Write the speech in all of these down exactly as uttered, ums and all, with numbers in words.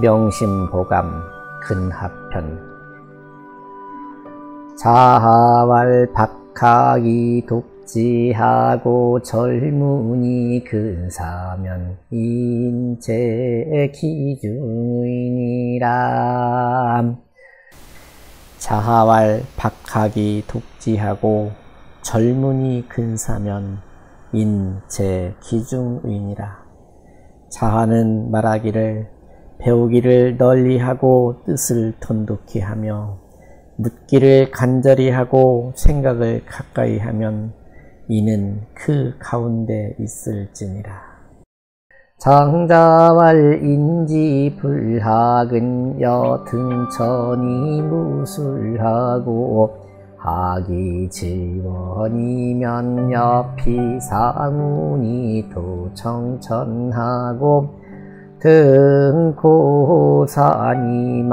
명심보감 근하편. 자활박하기 독지하고 젊은이 근사면 인체 기중의니라. 자활박하기 독지하고 젊은이 근사면 인체 기중의니라. 자화는 말하기를 배우기를 널리하고 뜻을 돈독히 하며 묻기를 간절히 하고 생각을 가까이 하면 이는 그 가운데 있을지니라. 장자왈인지 불학은 여등천이 무술하고 하기 지원이면 옆이 상운이 도청천하고 등고산이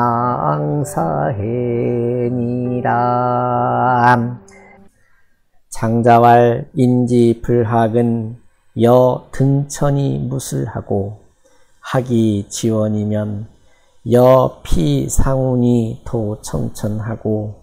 망사해니라. 장자왈 인지 불학은 여 등천이 무술하고 하기 지원이면 여피 상운이 도청천하고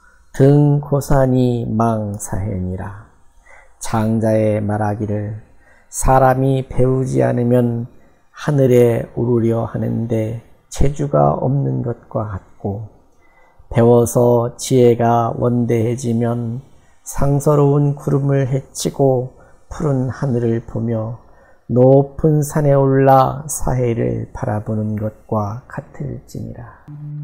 등고산이 망사해니라. 장자의 말하기를 사람이 배우지 않으면 하늘에 오르려 하는데 체주가 없는 것과 같고 배워서 지혜가 원대해지면 상서로운 구름을 헤치고 푸른 하늘을 보며 높은 산에 올라 사해를 바라보는 것과 같을지니라.